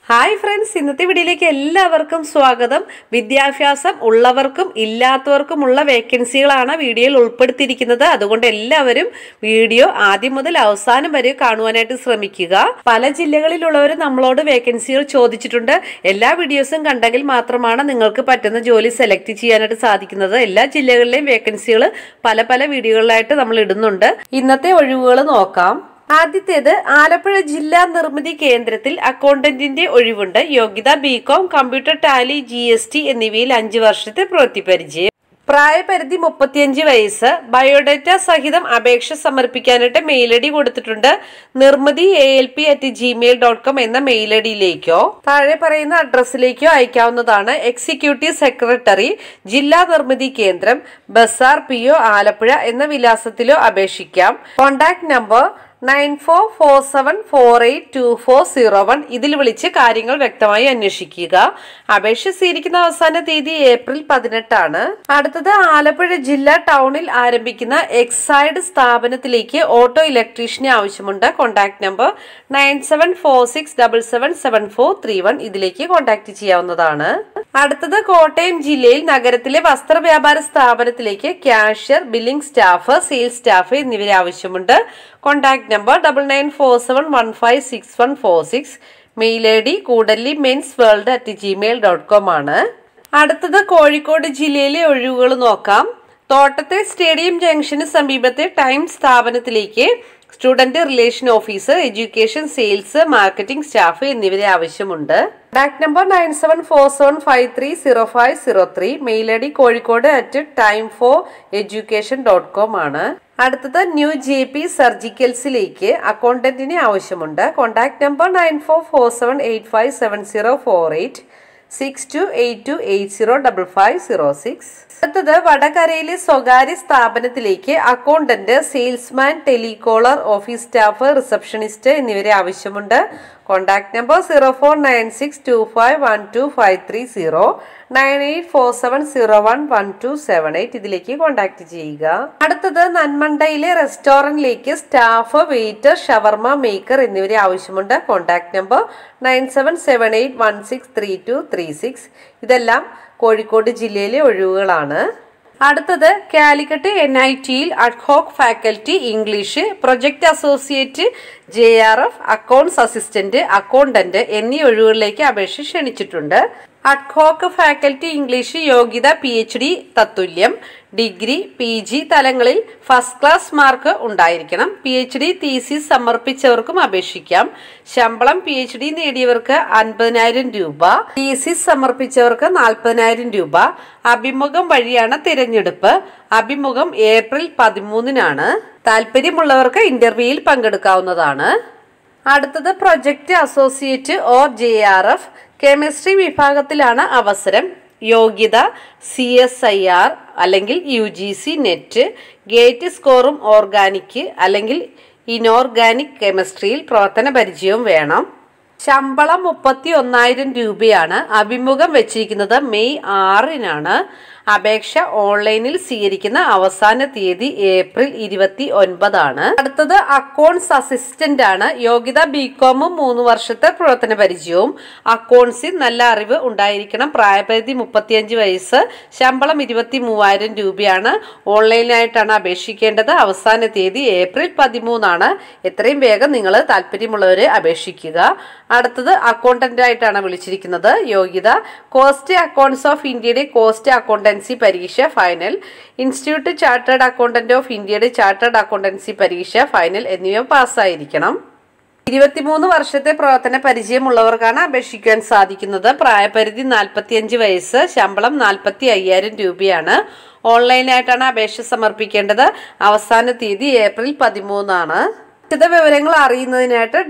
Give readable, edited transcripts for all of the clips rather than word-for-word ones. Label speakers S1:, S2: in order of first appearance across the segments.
S1: Hi friends, ഇന്നത്തെ വീഡിയോയിലേക്ക് എല്ലാവർക്കും സ്വാഗതം. വിദ്യാഭ്യാസം ഉള്ളവർക്കും ഇല്ലാത്തവർക്കുമുള്ള വേക്കൻസികളാണ് വീഡിയോയിൽ ഉൾപ്പെടുത്തിയിരിക്കുന്നത്. അതുകൊണ്ട് എല്ലാവരും വീഡിയോ ആദ്യം മുതൽ അവസാനം വരെ കാണുവാനായിട്ട് ശ്രമിക്കുക. പല ജില്ലകളിലുള്ളവർ നമ്മളോട് വേക്കൻസികൾ ചോദിച്ചിട്ടുണ്ട്. എല്ലാ വീഡിയോസും കണ്ടെങ്കിൽ മാത്രമാണ് നിങ്ങൾക്ക് പറ്റുന്ന ജോലി സെലക്ട് ചെയ്യാനായിട്ട് സാധിക്കുന്നത്. എല്ലാ ജില്ലകളിലെയും വേക്കൻസികൾ പല പല വീഡിയോകളിലായിട്ട് നമ്മൾ ഇടുന്നുണ്ട്. ഇന്നത്തെ ഒഴിവുകൾ നോക്കാം. ആദ്യത്തേത് ആലപ്പുഴ ജില്ലാ നിർമ്മിതി കേന്ദ്രത്തിൽ അക്കൗണ്ടന്റിന്റെ ഒഴിവുണ്ട്. യോഗ്യത ബികോം, കമ്പ്യൂട്ടർ, ടാലി, GST എന്നിവയിൽ 5 വർഷത്തെ പ്രവൃത്തി പരിചയം. പ്രായപരിധി 35 വയസ്സ്. ബയോഡേറ്റ സഹിതം അപേക്ഷ സമർപ്പിക്കാനായിട്ട് മെയിൽ ID കൊടുത്തിട്ടുണ്ട്. nirmadi@gmail.com എന്ന മെയിൽ IDയിലേക്കോ താഴെ പറയുന്ന അഡ്രസ്സിലേക്കോ അയക്കാവുന്നതാണ്. എക്സിക്യൂട്ടീവ് സെക്രട്ടറി, ജില്ലാ നിർമ്മിതി കേന്ദ്രം, ബസാർ PO, ആലപ്പുഴ എന്ന വിലാസത്തിലോ അപേക്ഷിക്കാം. Contact number 9447482401. ഇതിൽ വിളിച്ച് കാര്യങ്ങൾ വ്യക്തമായി അന്വേഷിക്കുക. അപേക്ഷ സ്വീകരിക്കുന്ന അവസാന തീയതി ഏപ്രിൽ 18 ആണ്. അടുത്തത് ആലപ്പുഴ ജില്ലാ ടൗണിൽ ആരംഭിക്കുന്ന എക്സൈഡ് സ്ഥാപനത്തിലേക്ക് ഓട്ടോ ഇലക്ട്രീഷ്യനെ ആവശ്യമുണ്ട്. Contact number 9746777431. ഇതിലേക്ക് കോൺടാക്ട് ചെയ്യാവുന്നതാണ്. അടുത്തത് കോട്ടയം ജില്ലയിൽ നഗരത്തിലെ വസ്ത്രവ്യാപാര സ്ഥാപനത്തിലേക്ക് cashier, billing staff, sales staff എന്നിവരെ ആവശ്യമുണ്ട്. Contact number 9947156146. Mail ID kudalli-mensworld@gmail.com ആണ്. അടുത്തത് കോഴിക്കോട് ജില്ലയിലെ ഒഴിവുകൾ നോക്കാം. തോട്ടത്തെ സ്റ്റേഡിയം ജംഗ്ഷന് സമീപത്തെ ടൈം സ്ഥാപനത്തിലേക്ക് student relation officer, education, sales, marketing staff എന്നിവരെ ആവശ്യമുണ്ട്. Contact number 9747530503. Mail ID kozhikode@time4education.com ആണ്. അടുത്തത് ന്യൂ JP സർജിക്കൽസിലേക്ക് അക്കൗണ്ടന്റിനെ ആവശ്യമുണ്ട്. Contact number 9447857048 6282805506. അടുത്തത് വടകരയിലെ സ്വകാര്യ സ്ഥാപനത്തിലേക്ക് accountant, salesman, telecaller, office staff, receptionist എന്നിവരെ ആവശ്യമുണ്ട്. Contact number 0496251253 9847011278. ഇതിലേക്ക് കോൺടാക്ട് ചെയ്യുക. അടുത്തത് നന്മണ്ടയിലെ റെസ്റ്റോറന്റിലേക്ക് സ്റ്റാഫ്, വെയിറ്റർ, ഷവർമ മേക്കർ എന്നിവരെ ആവശ്യമുണ്ട്. Contact number 9778163236. ഇതെല്ലാം കോഴിക്കോട് ജില്ലയിലെ ഒഴിവുകളാണ്. അടുത്തത് കാലിക്കറ്റ് NITയിൽ ad hoc faculty English, project associate, JRF, accounts assistant, accountant എന്നീ ഒഴിവുകളിലേക്ക് അപേക്ഷ ക്ഷണിച്ചിട്ടുണ്ട്. അഡ്ഹോക് ഫാക്കൽറ്റി ഇംഗ്ലീഷ് യോഗ്യത PhD തത്തുല്യം, ഡിഗ്രി, PG തലങ്ങളിൽ ഫസ്റ്റ് ക്ലാസ് മാർക്ക് ഉണ്ടായിരിക്കണം. PhD തീസിസ് സമർപ്പിച്ചവർക്കും അപേക്ഷിക്കാം. ശമ്പളം PhD നേടിയവർക്ക് 50,000 രൂപ, തീസിസ് സമർപ്പിച്ചവർക്ക് 40,000 രൂപ. അഭിമുഖം വഴിയാണ് തിരഞ്ഞെടുപ്പ്. അഭിമുഖം ഏപ്രിൽ 13 താല്പര്യമുള്ളവർക്ക് ഇന്റർവ്യൂയിൽ പങ്കെടുക്കാവുന്നതാണ്. അടുത്തത് project associate or JRF, chemistry വിഭാഗത്തിലാണ് അവസരം. യോഗ്യത CSIR അല്ലെങ്കിൽ UGC നെറ്റ്, ഗേറ്റ് സ്കോറും ഓർഗാനിക് അല്ലെങ്കിൽ ഇനോർഗാനിക് കെമിസ്ട്രിയിൽ പ്രവർത്തന പരിചയവും വേണം. ശമ്പളം 31,000 രൂപയാണ്. അഭിമുഖം വെച്ചിരിക്കുന്നത് മെയ് 6 അപേക്ഷ ഓൺലൈനിൽ സ്വീകരിക്കുന്ന അവസാന തീയതി ഏപ്രിൽ 29 അടുത്തത് അക്കൗണ്ട്സ് അസിസ്റ്റന്റ് ആണ്. യോഗ്യത ബികോമും 3 വർഷത്തെ പ്രവർത്തന പരിചയവും. അക്കൗണ്ട്സിൽ നല്ല അറിവ് ഉണ്ടായിരിക്കണം. പ്രായപരിധി 35 വയസ്സ്. ശമ്പളം 23,000 രൂപയാണ്. ഓൺലൈനായിട്ടാണ് അപേക്ഷിക്കേണ്ടത്. അവസാന തീയതി ഏപ്രിൽ 13 എത്രയും വേഗം നിങ്ങൾ താല്പര്യമുള്ളവരെ അപേക്ഷിക്കുക. അടുത്തത് അക്കൗണ്ടന്റ് ആയിട്ടാണ് വിളിച്ചിരിക്കുന്നത്. യോഗ്യത കോസ്റ്റ് അക്കൗണ്ട്സ് ഓഫ് ഇന്ത്യയുടെ കോസ്റ്റ് അക്കൗണ്ടൻസി പരീക്ഷ final, institute chartered accountant of ഇന്ത്യയുടെ ചാർട്ടേഡ് അക്കൗണ്ടൻസി പരീക്ഷ ഫൈനൽ എന്നിവ പാസ്സായിരിക്കണം. 23 വർഷത്തെ പ്രവർത്തന പരിചയമുള്ളവർക്കാണ് അപേക്ഷിക്കാൻ സാധിക്കുന്നത്. പ്രായപരിധി 45 വയസ്സ്. ശമ്പളം 45,000 രൂപയാണ്. ഓൺലൈനായിട്ടാണ് അപേക്ഷ സമർപ്പിക്കേണ്ടത്. അവസാന തീയതി ഏപ്രിൽ 13 വിശദ വിവരങ്ങൾ അറിയുന്നതിനായിട്ട്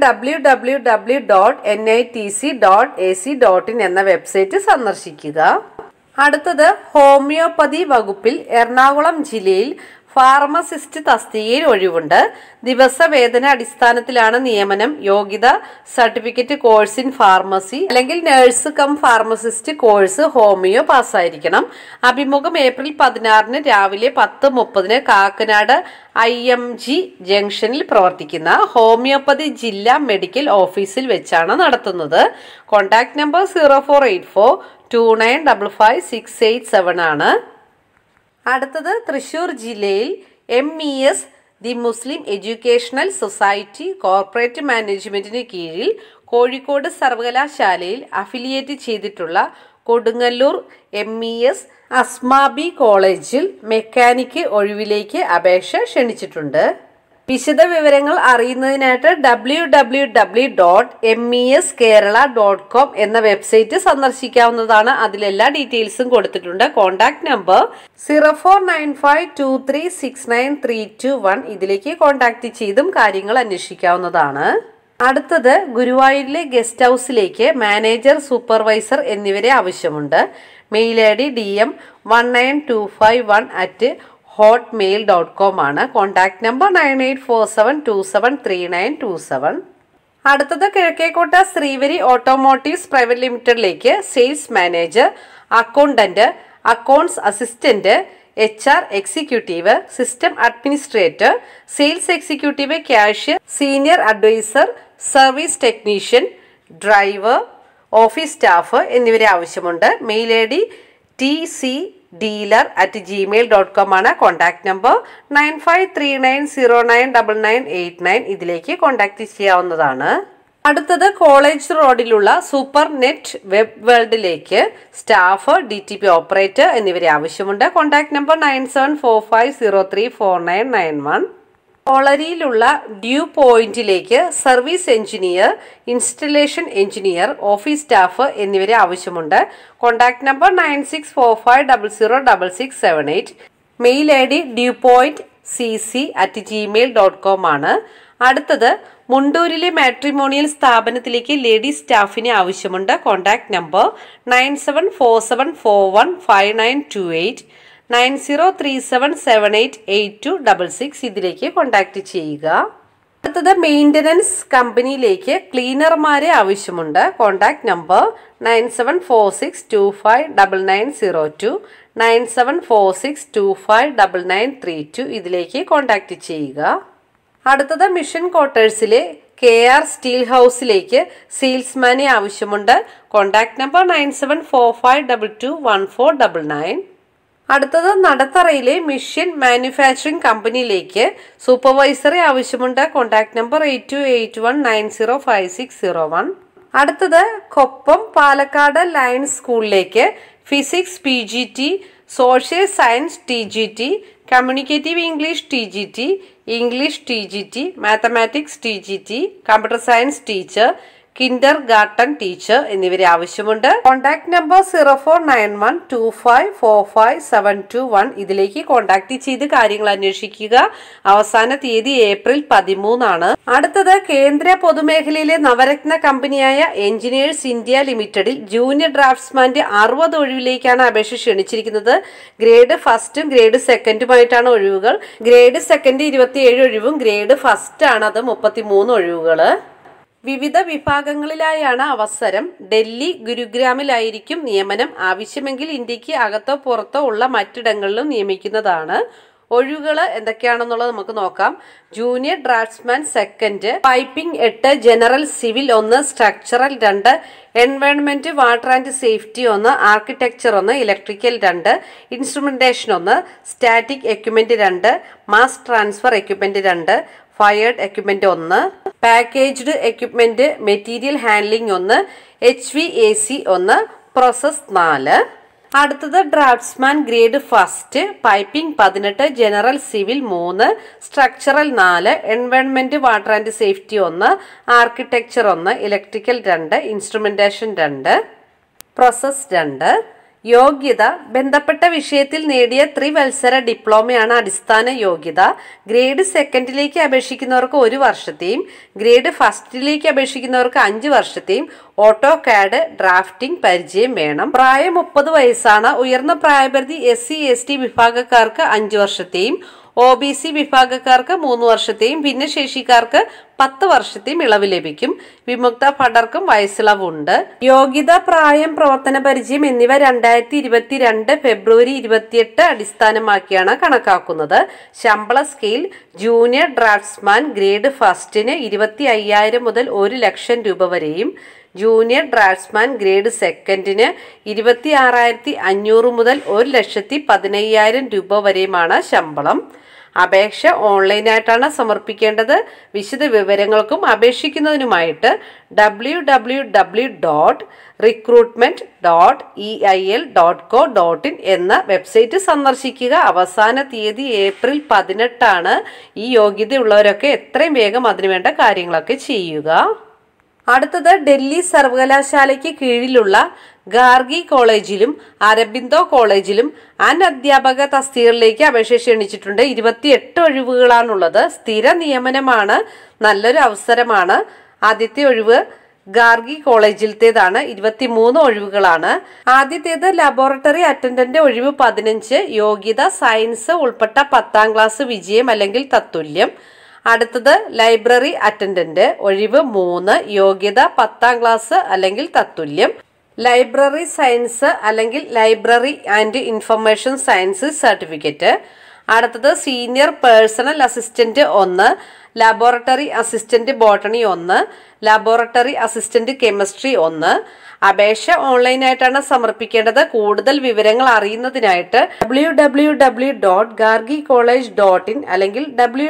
S1: www.nitc.ac.in എന്ന വെബ്സൈറ്റ് സന്ദർശിക്കുക. അടുത്തത് ഹോമിയോപ്പതി വകുപ്പിൽ എറണാകുളം ജില്ലയിൽ ഫാർമസിസ്റ്റ് തസ്തികയിൽ ഒഴിവുണ്ട്. ദിവസവേതന അടിസ്ഥാനത്തിലാണ് നിയമനം. യോഗ്യത സർട്ടിഫിക്കറ്റ് കോഴ്സ് ഇൻ ഫാർമസി അല്ലെങ്കിൽ nurse cum pharmacist course homeo പാസ്സായിരിക്കണം. അഭിമുഖം ഏപ്രിൽ 16 രാവിലെ 10:30 കാക്കനാട് IMG ജംഗ്ഷനിൽ പ്രവർത്തിക്കുന്ന ഹോമിയോപ്പതി ജില്ലാ മെഡിക്കൽ ഓഫീസിൽ വെച്ചാണ് നടത്തുന്നത്. കോൺടാക്ട് നമ്പർ 048429555687 ആണ്. അടുത്തത് തൃശ്ശൂർ ജില്ലയിൽ MES the Muslim educational society corporate മാനേജ്മെന്റിന് കീഴിൽ കോഴിക്കോട് സർവകലാശാലയിൽ അഫിലിയേറ്റ് ചെയ്തിട്ടുള്ള കൊടുങ്ങല്ലൂർ MES അസ്മാബി കോളേജിൽ മെക്കാനിക്ക് ഒഴിവിലേക്ക് അപേക്ഷ ക്ഷണിച്ചിട്ടുണ്ട്. വിശദ വിവരങ്ങൾ അറിയുന്നതിനായിട്ട് www.meskerala.com എന്ന വെബ്സൈറ്റ് സന്ദർശിക്കാവുന്നതാണ്. അതിലെല്ലാ ഡീറ്റെയിൽസും കൊടുത്തിട്ടുണ്ട്. കോൺടാക്ട് നമ്പർ 0495236931 ഇതിലേക്ക് കോൺടാക്ട് ചെയ്തും കാര്യങ്ങൾ അന്വേഷിക്കാവുന്നതാണ്. അടുത്തത് ഗുരുവായൂരിലെ ഗസ്റ്റ് ഹൗസിലേക്ക് മാനേജർ, സൂപ്പർവൈസർ എന്നിവരെ ആവശ്യമുണ്ട്. മെയിൽ ID dm19251@hotmail.com ആണ്. Contact number 9847273927. അടുത്തത് കിഴക്കേക്കോട്ട ശ്രീവരി ഓട്ടോമോട്ടീവ്സ് പ്രൈവറ്റ് ലിമിറ്റഡിലേക്ക് sales manager, accountant, accounts assistant, HR executive, system administrator, sales executive, cashier, senior advisor, service technician, driver, office staff എന്നിവരെ ആവശ്യമുണ്ട്. മെയിൽ ID tcdealer@gmail.com ആണ്. Contact number 9539099989 ഇതിലേക്ക് contact ചെയ്യാവുന്നതാണ്. അടുത്തത് college റോഡിലുള്ള സൂപ്പർ നെറ്റ് വെബ് വേൾഡിലേക്ക് staff, DTP operator എന്നിവരെ ആവശ്യമുണ്ട്. Contact number 9745034991. കോളരിയിലുള്ള ഡ്യൂ പോയിന്റിലേക്ക് service engineer, installation engineer, office staff എന്നിവരെ ആവശ്യമുണ്ട്. Contact number 9645006678. Mail ID dewpointcc@gmail.com ആണ്. അടുത്തത് മുണ്ടൂരിലെ മാട്രിമോണിയൽ സ്ഥാപനത്തിലേക്ക് ലേഡീസ് സ്റ്റാഫിനെ ആവശ്യമുണ്ട്. കോൺടാക്ട് നമ്പർ 9747415928 9037788266 ഇതിലേക്ക് കോൺടാക്ട് ചെയ്യുക. അടുത്തത് മെയിൻ്റനൻസ് കമ്പനിയിലേക്ക് ക്ലീനർമാരെ ആവശ്യമുണ്ട്. കോൺടാക്ട് നമ്പർ 9746259902 9746259932 ഇതിലേക്ക് കോൺടാക്ട് ചെയ്യുക. അടുത്തത് മിഷൻ ക്വാർട്ടേഴ്സിലെ KR സ്റ്റീൽ ഹൗസിലേക്ക് സെയിൽസ്മാനെ ആവശ്യമുണ്ട്. Contact number 9745221499. അടുത്തത് നടത്തറയിലെ മിഷൻ മാനുഫാക്ചറിംഗ് കമ്പനിയിലേക്ക് സൂപ്പർവൈസറെ ആവശ്യമുണ്ട്. Contact number 8281905601. അടുത്തത് കൊപ്പം പാലക്കാട് ലയൺസ് സ്കൂളിലേക്ക് physics PGT, social science TGT, communicative English TGT, English TGT, mathematics TGT, computer science teacher, kindergarten teacher എന്നിവരെ ആവശ്യമുണ്ട്. കോൺടാക്ട് നമ്പർ 0491254571 ഇതിലേക്ക് കോൺടാക്ട് ചെയ്ത് കാര്യങ്ങൾ അന്വേഷിക്കുക. അവസാന തീയതി ഏപ്രിൽ 13 ആണ്. അടുത്തത് കേന്ദ്ര പൊതുമേഖലയിലെ നവരത്ന കമ്പനിയായ എഞ്ചിനീയേഴ്സ് ഇന്ത്യ ലിമിറ്റഡിൽ ജൂനിയർ ഡ്രാഫ്റ്റ്സ്മാന്റെ 60 ഒഴിവിലേക്കാണ് അപേക്ഷ ക്ഷണിച്ചിരിക്കുന്നത്. ഗ്രേഡ് ഫസ്റ്റും ഗ്രേഡ് സെക്കൻഡുമായിട്ടാണ് ഒഴിവുകൾ. ഗ്രേഡ് സെക്കൻഡ് 27 ഒഴിവും ഗ്രേഡ് ഫസ്റ്റ് ആണ് അത് 33 ഒഴിവുകൾ. വിവിധ വിഭാഗങ്ങളിലായാണ് അവസരം. ഡൽഹി, ഗുരുഗ്രാമിലായിരിക്കും നിയമനം. ആവശ്യമെങ്കിൽ ഇന്ത്യക്ക് അകത്തോ പുറത്തോ ഉള്ള മറ്റിടങ്ങളിലും നിയമിക്കുന്നതാണ്. ഒഴിവുകൾ എന്തൊക്കെയാണെന്നുള്ളത് നമുക്ക് നോക്കാം. Junior draftsman second, piping 8, general civil 1, structural 2, environment water and safety 1, architecture 1, electrical 2, instrumentation 1, static equipment 2, mass transfer equipment 2, fired equipment 1, packaged equipment material handling 1, HVAC 1, process 4. അടുത്തത് draftsman grade first, piping 18, general civil 3, structural 4, environment water and safety 1, architecture 1, electrical 2, instrumentation 2, process 2. യോഗ്യത ബന്ധപ്പെട്ട വിഷയത്തിൽ നേടിയ ത്രിവത്സര ഡിപ്ലോമയാണ് അടിസ്ഥാന യോഗ്യത. Grade സെക്കൻഡിലേക്ക് അപേക്ഷിക്കുന്നവർക്ക് 1 വർഷത്തെയും ഗ്രേഡ് ഫസ്റ്റിലേക്ക് അപേക്ഷിക്കുന്നവർക്ക് 5 വർഷത്തെയും ഓട്ടോ കാഡ് ഡ്രാഫ്റ്റിംഗ് പരിചയം വേണം. പ്രായം 30 വയസ്സാണ്. ഉയർന്ന പ്രായപരിധി SC ST വിഭാഗക്കാർക്ക് 5 വർഷത്തെയും OBC വിഭാഗക്കാർക്ക് 3 വർഷത്തെയും ഭിന്നശേഷിക്കാർക്ക് 10 വർഷത്തെയും ഇളവ് ലഭിക്കും. വിമുക്ത ഭടർക്കും വയസ്സിളവുണ്ട്. യോഗ്യത, പ്രായം, പ്രവർത്തന പരിചയം എന്നിവ 2022 ഫെബ്രുവരി 28 അടിസ്ഥാനമാക്കിയാണ് കണക്കാക്കുന്നത്. ശമ്പള സ്കെയിൽ ജൂനിയർ ഡ്രാഫ്റ്റ്സ്മാൻ ഗ്രേഡ് ഫസ്റ്റിന് 25,000 മുതൽ 1 ലക്ഷം രൂപ വരെയും ജൂനിയർ ഡ്രാഫ്റ്റ്സ്മാൻ ഗ്രേഡ് സെക്കൻഡിന് 26,500 മുതൽ 1,15,000 രൂപ വരെയുമാണ് ശമ്പളം. അപേക്ഷ ഓൺലൈനായിട്ടാണ് സമർപ്പിക്കേണ്ടത്. വിശദ വിവരങ്ങൾക്കും അപേക്ഷിക്കുന്നതിനുമായിട്ട് www.recruitment.eil.co.in എന്ന വെബ്സൈറ്റ് സന്ദർശിക്കുക. അവസാന തീയതി ഏപ്രിൽ 18 ഈ യോഗ്യതയുള്ളവരൊക്കെ എത്രയും വേഗം അതിനുവേണ്ട കാര്യങ്ങളൊക്കെ ചെയ്യുക. അടുത്തത് ഡൽഹി സർവകലാശാലയ്ക്ക് കീഴിലുള്ള ഗാർഗി കോളേജിലും അരബിന്ദോ കോളേജിലും അനധ്യാപക തസ്തികകളിലേക്ക് അപേക്ഷ ക്ഷണിച്ചിട്ടുണ്ട്. 28 ഒഴിവുകളാണുള്ളത്. സ്ഥിര നിയമനമാണ്. നല്ലൊരു അവസരമാണ്. ആദ്യത്തെ ഒഴിവ് ഗാർഗി കോളേജിലത്തേതാണ്. 23 ഒഴിവുകളാണ്. ആദ്യത്തേത് ലബോറട്ടറി അറ്റൻഡന്റ് ഒഴിവ് 15. യോഗ്യത സയൻസ് ഉൾപ്പെട്ട 10ാം ക്ലാസ് വിജയം അല്ലെങ്കിൽ തത്തുല്യം. അടുത്തത് ലൈബ്രറി അറ്റൻഡന്റ് ഒഴിവ് 3. യോഗ്യത 10ാം ക്ലാസ് അല്ലെങ്കിൽ തത്തുല്യം. ലൈബ്രറി സയൻസ് അല്ലെങ്കിൽ library and information science certificate. അടുത്തത് senior personal assistant 1. Laboratory assistant botany 1. Laboratory assistant chemistry 1. അപേക്ഷ ഓൺലൈനായിട്ടാണ് സമർപ്പിക്കേണ്ടത്. കൂടുതൽ വിവരങ്ങൾ അറിയുന്നതിനായിട്ട് www.gargicollege.in അല്ലെങ്കിൽ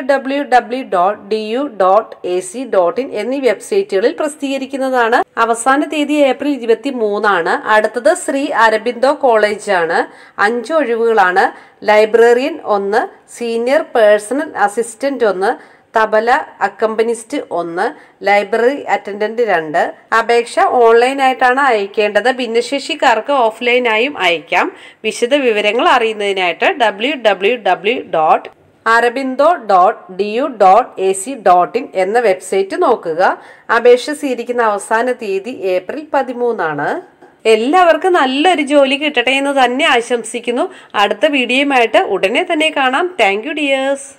S1: www.du.ac.in എന്നീ വെബ്സൈറ്റുകളിൽ പ്രസിദ്ധീകരിക്കുന്നതാണ്. അവസാന തീയതി ഏപ്രിൽ 23. അടുത്തത് ശ്രീ അരബിന്ദോ കോളേജ് ആണ്. 5 ഒഴിവുകളാണ്. Librarian 1. Senior personal assistant 1. Tabla accompanist 1. Library attendant 2. അപേക്ഷ ഓൺലൈനായിട്ടാണ് അയക്കേണ്ടത്. ഭിന്നശേഷിക്കാർക്ക് ഓഫ്ലൈനായും അയക്കാം. വിശദ വിവരങ്ങൾ അറിയുന്നതിനായിട്ട് www.arabindo.du.ac.in എന്ന വെബ്സൈറ്റ് നോക്കുക. അപേക്ഷ സ്വീകരിക്കുന്ന അവസാന തീയതി ഏപ്രിൽ 13. എല്ലാവർക്കും നല്ലൊരു ജോലി കിട്ടട്ടെ എന്ന് തന്നെ ആശംസിക്കുന്നു. അടുത്ത വീഡിയോയുമായിട്ട് ഉടനെ തന്നെ കാണാം. Thank you dears.